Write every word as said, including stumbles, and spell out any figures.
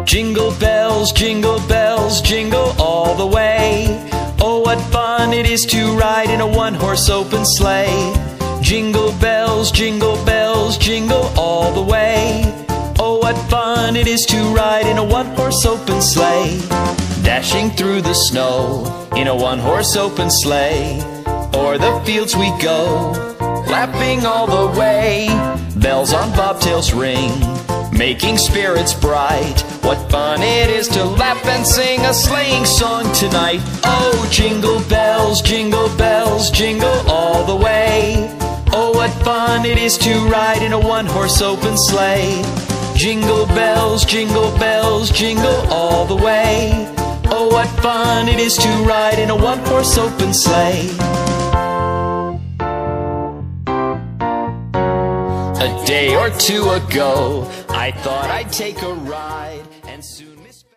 Jingle bells, jingle bells, jingle all the way. Oh, what fun it is to ride in a one-horse open sleigh. Jingle bells, jingle bells, jingle all the way. Oh, what fun it is to ride in a one-horse open sleigh. Dashing through the snow in a one-horse open sleigh. O'er the fields we go, laughing all the way. Bells on bobtails ring, making spirits bright. What fun it is to laugh and sing a sleighing song tonight. Oh, jingle bells, jingle bells, jingle all the way. Oh, what fun it is to ride in a one-horse open sleigh. Jingle bells, jingle bells, jingle all the way. Oh, what fun it is to ride in a one-horse open sleigh. A day or two ago, I thought I'd take a ride, and soon Miss